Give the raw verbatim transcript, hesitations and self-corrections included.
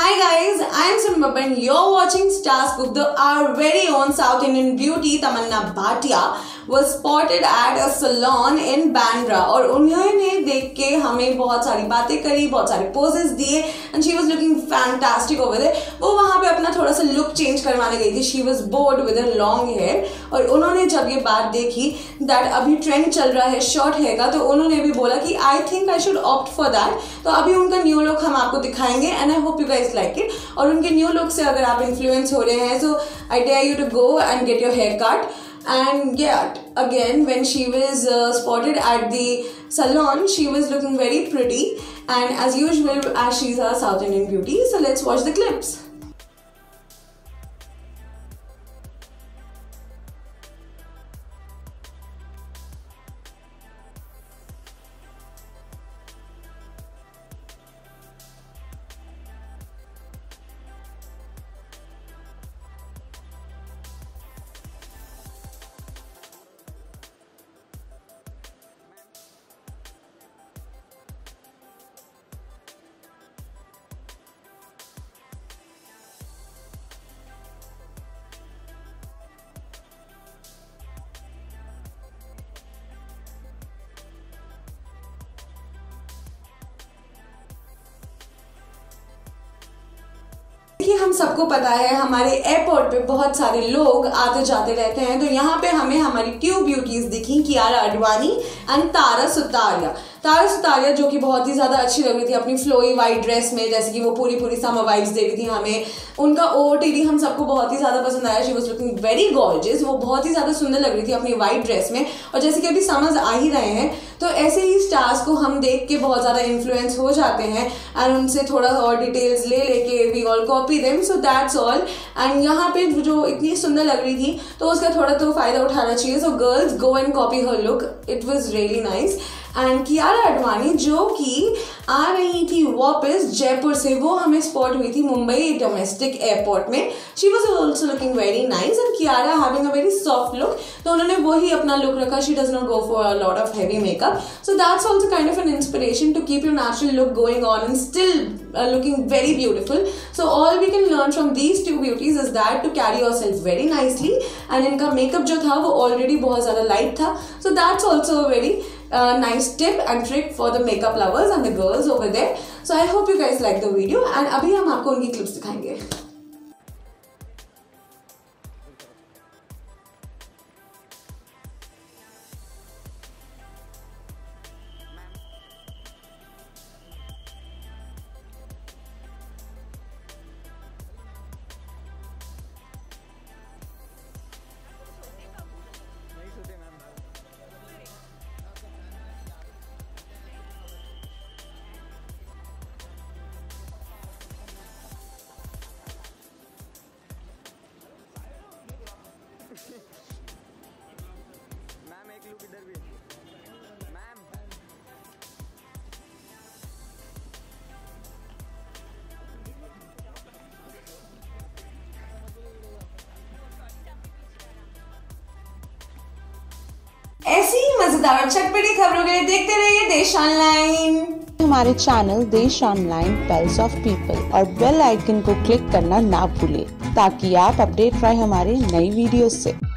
Hi guys, I am Simba and you're watching Stars Cook. The our very own South Indian beauty Tamanna Bhatia was spotted at a salon in Bandra और उन्होंने देख के हमें बहुत सारी बातें करी, बहुत सारे poses दिए and she was looking fantastic over there. वो वहाँ पे अपना थोड़ा सा look change करवाने गई थी. She was bored with her long hair और उन्होंने जब ये बात देखी that अभी trend चल रहा है short hair का, तो उन्होंने भी बोला कि I think I should opt for that. तो अभी उनका new look हम आपको दिखाएंगे and I hope you guys like it. और उनके न्यू लुक से अगर आप इन्फ्लुएंस हो रहे हैं so I dare you to go and get your hair cut. And yeah, again when she was uh, spotted at the salon, she was looking very pretty and as usual as she's a South Indian beauty. So let's watch the clips. कि हम सबको पता है हमारे airport पे बहुत सारे लोग आते जाते रहते हैं, तो यहाँ पे हमें हमारी ट्यूब ब्यूटीज दिखी, कियारा आडवाणी एंड तारा सुतारिया. तारा सुतारिया जो कि बहुत ही ज्यादा अच्छी लग रही थी अपनी फ्लोई वाइट ड्रेस में, जैसे कि वो पूरी पूरी समर वाइब्स दे रही थी हमें. उनका ओटीडी हम सबको बहुत ही ज्यादा पसंद आया. She was looking very gorgeous. वो बहुत ही ज्यादा सुंदर लग रही थी अपनी वाइट ड्रेस में. और जैसे कि अभी समझ आ ही रहे हैं तो ऐसे ही स्टार्स को हम देख के बहुत ज्यादा इन्फ्लुएंस हो जाते हैं एंड उनसे थोड़ा और डिटेल्स ले लेके we all copy them. So that's all. And यहाँ पे जो इतनी सुंदर लग रही थी तो उसका थोड़ा तो फायदा उठाना चाहिए. So girls go and copy her look. It was really nice. And Kiara Advani जो कि आ रही थी वापस जयपुर से, वो हमें स्पॉट हुई थी मुंबई डोमेस्टिक एयरपोर्ट में. She was also looking very nice and Kiara having a very soft look. तो उन्होंने वही अपना लुक रखा. She does not go for a lot of heavy makeup. So that's also kind of an inspiration to keep your natural look going on and still looking very beautiful. So all we can learn from these two beauties is that to carry your self very nicely. And इनका makeup जो था वो already बहुत ज्यादा light था. So that's also very Uh, nice tip and trick for the makeup lovers and the girls over there. So I hope you guys like the video and अभी हम आपको उनकी clips दिखाएंगे. मैम एक look इधर भी. Ma'am ऐसी ही मजेदार चटपटी खबरों के लिए देखते रहिए देश ऑनलाइन. हमारे चैनल Desh online pulse of people और बेल आइकन को क्लिक करना ना भूलें ताकि आप अपडेट रहे हमारे नई वीडियो से.